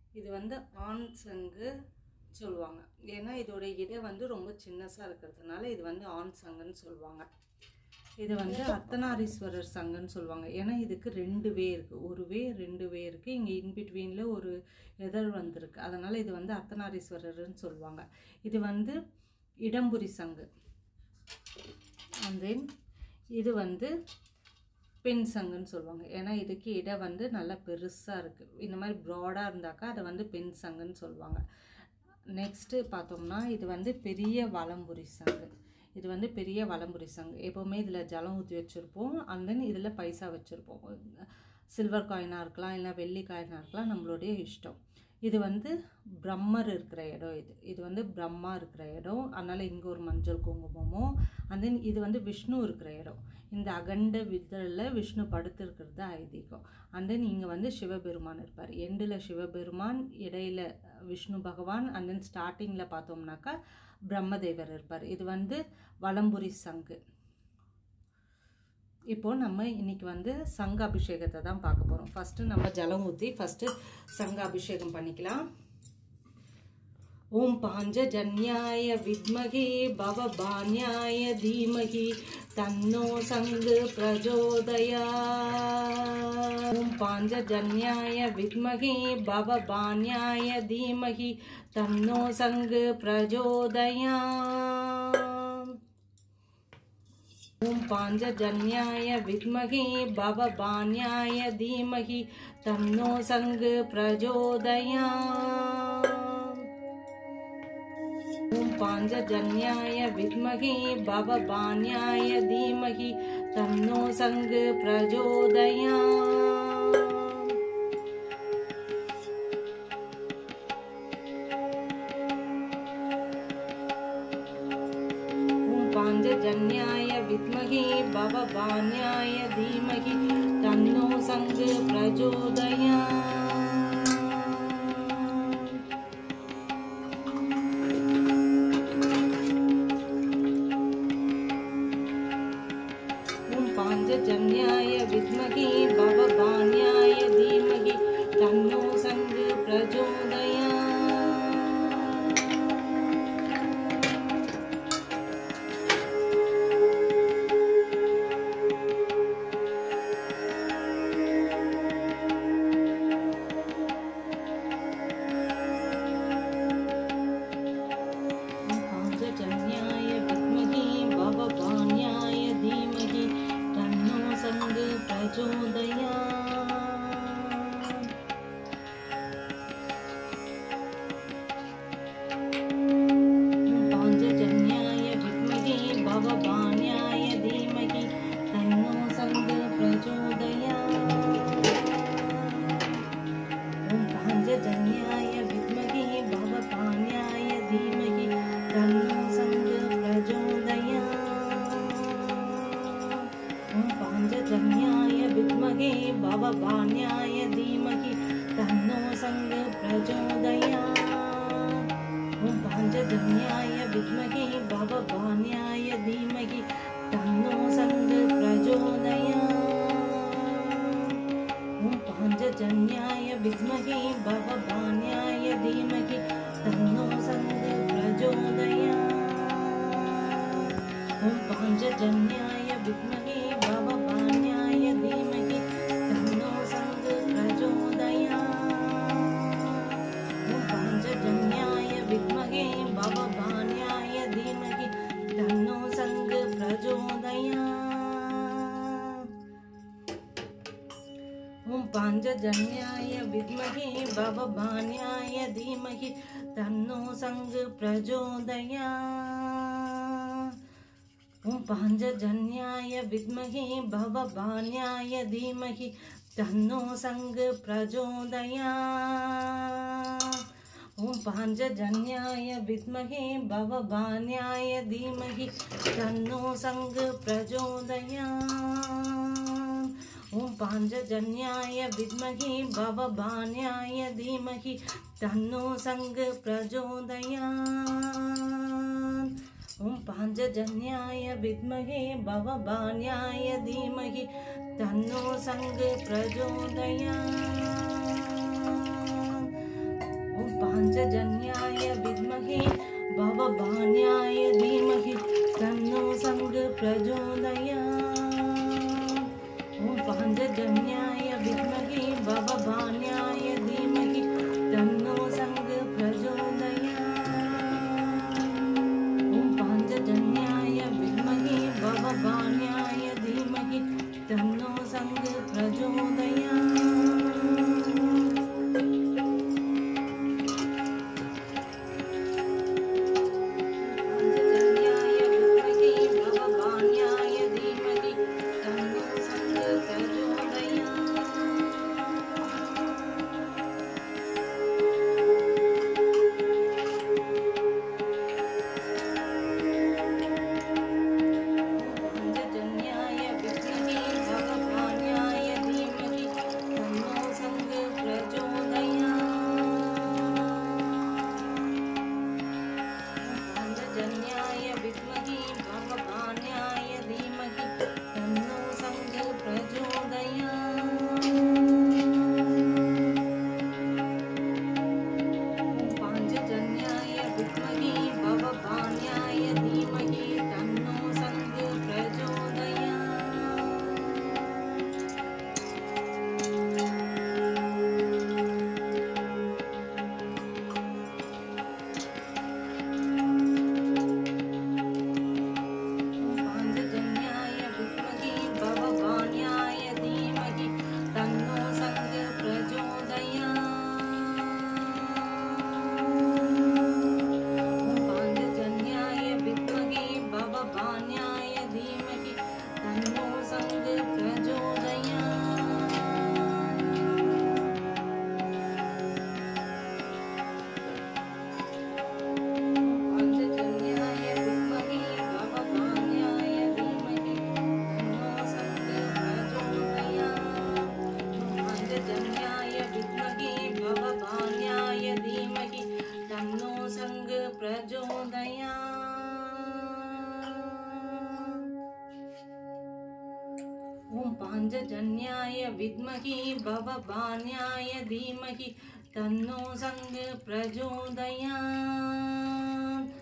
இது வந்து ஆண் சங்கு சொல்லுவாங்க. ஏன்னா இதோட இடை வந்து ரொம்ப சின்னஸாக இருக்கிறதுனால இது வந்து ஆண் சங்குன்னு சொல்லுவாங்க. இது வந்து அர்த்தநாரீஸ்வரர் சங்குன்னு சொல்லுவாங்க. ஏன்னா இதுக்கு 2 வே இருக்குது, ஒரு வே 2 வே இருக்குது. இங்கே இன்பிட்வீனில் ஒரு எதழ் வந்திருக்கு, அதனால் இது வந்து அர்த்தநாரீஸ்வரர்னு சொல்லுவாங்க. இது வந்து இடம்புரி சங்கு. அண்ட் தென் இது வந்து பெண் சங்குன்னு சொல்லுவாங்க. ஏன்னா இதுக்கு இடை வந்து நல்லா பெருசாக இருக்குது. இந்த மாதிரி ப்ராடாக இருந்தாக்கா அதை வந்து பெண் சங்குன்னு சொல்லுவாங்க. நெக்ஸ்ட்டு பார்த்தோம்னா இது வந்து பெரிய வலம்புரி சங்கு. இது வந்து பெரிய வலம்புரி சங்கு. எப்போவுமே இதில் ஜலம் ஊற்றி வச்சுருப்போம். அண்ட் தென் இதில் பைசா வச்சுருப்போம். சில்வர் காயினாக இருக்கலாம், இல்லை வெள்ளி காயினாக இருக்கலாம், நம்மளுடைய இஷ்டம். இது வந்து பிரம்மர் இருக்கிற இடம். இது வந்து பிரம்மா இருக்கிற இடம். அதனால் இங்கே ஒரு மஞ்சள் குங்குமமும். அண்ட் தென் இது வந்து விஷ்ணு இருக்கிற இடம். இந்த அகண்ட விதழில் விஷ்ணு படுத்திருக்கிறது ஐதீகம். அண்ட் தென் இங்கே வந்து சிவபெருமான் இருப்பார். எண்டில் சிவபெருமான், இடையில விஷ்ணு பகவான், அண்ட் தென் ஸ்டார்டிங்கில் பார்த்தோம்னாக்கா பிரம்மதேவர் இருப்பார். இது வந்து வலம்புரி சங்கு. இப்போ நம்ம இன்னைக்கு வந்து சங்க அபிஷேகத்தை தான் பார்க்க போகிறோம். ஃபஸ்ட்டு நம்ம ஜலம் ஊற்றி ஃபஸ்ட்டு சங்க அபிஷேகம் பண்ணிக்கலாம். ஓம் பாஞ்சஜன்யாய வித்மகி பவபான்யாய தீமகி தன்னோ சங்கு பிரச்சோதயாத். ஓம் பாஞ்சஜன்யாய வித்மகி பவபான்யாய தீமகி தன்னோ சங்கு பிரச்சோதயாத். ஓம் பாஞ்சஜன்யாய வித்மகி பவபான்யாய தீமகி தன்னோ சங்கு பிரச்சோதயாத். ஓம் பாஞ்சஜன்யாய வித்மகி பவபான்யாய தீமகி தன்னோ சங்கு பிரச்சோதயாத். ஓம் பாஞ்சஜன்யாய வித்மகி பவபான்யாய தீமகி தன்னோ சங்கு பிரச்சோதயாத். பாஞ்சஜன்யாய வித்மகி பவபான்யாய தீமகி தன்னோ சங்கு பிரச்சோதயாத். பாஞ்சஜன்யாய வித்மகி பவபான்யாய தீமகி தன்னோ சங்கு பிரச்சோதயாத். பாஞ்சஜன்யாய வித்மகி பவபான்யாய தீமகி தன்னோ சங்கு பிரச்சோதயாத். ஓம் பாஞ்சஜன்யாய வித்மகி பவபான்யாய தீமகி தன்னோ சங்கு பிரச்சோதயாத். ஓம் பாஞ்சஜன்யாய வித்மகி பவபான்யாய தீமகி தன்னோ சங்கு பிரச்சோதயாத். ஓம் பாஞ்சஜன்யாய வித்மகி பவபான்யாய தீமகி தன்னோ சங்கு பிரச்சோதயாத். ஓம் பாஞ்சஜன்யாய வித்மகி பவபான்யாய தீமகி தன்னோ சங்கு பிரச்சோதயாத். ஓம் பாஞ்சஜன்யாய வித்மகி பவபான்யாய தீமகி தன்னோ சங்கு பிரச்சோதயாத். ஓம் பாஞ்சஜன்யாய வித்மகி பவபான்யாய தீமகி தன்னோ சங்கு பிரச்சோதயாத். ஓம் பாஞ்சஜன்யாய வித்மகி பவபான்யாய தீமகி தன்னோ சங்கு பிரச்சோதயாத். ஓம் பாஞ்சஜன்யாய வித்மகி பவபான்யாய தீமகி தன்னோ சங்கு பிரச்சோதயாத். ஓம் பாஞ்சஜன்யாய வித்மகி பவபான்யாய தீமகி தன்னோ சங்கு பிரச்சோதயாத். ஓம் பாஞ்சஜன்யாய வித்மகி பவபான்யாய தீமகி தன்னோ சங்கு பிரச்சோதயாத். ஓம் பாஞ்சஜன்யாய வித்மகி பவபான்யாய தீமகி தன்னோ சங்கு பிரச்சோதயாத். पाञ्चजन्याय विद्महे भवभान्याय धीमहि तन्नो संग प्रचोदयात्। ॐ पाञ्चजन्याय विद्महे भवभान्याय धीमहि तन्नो संग प्रचोदयात्। ॐ पाञ्चजन्याय विद्महे भवभान्याय धीमहि तन्नो संग प्रचोदयात्। ॐ पाञ्चजन्याय विद्महे भवभान्याय धीमहि तन्नो संग प्रचोदयात्।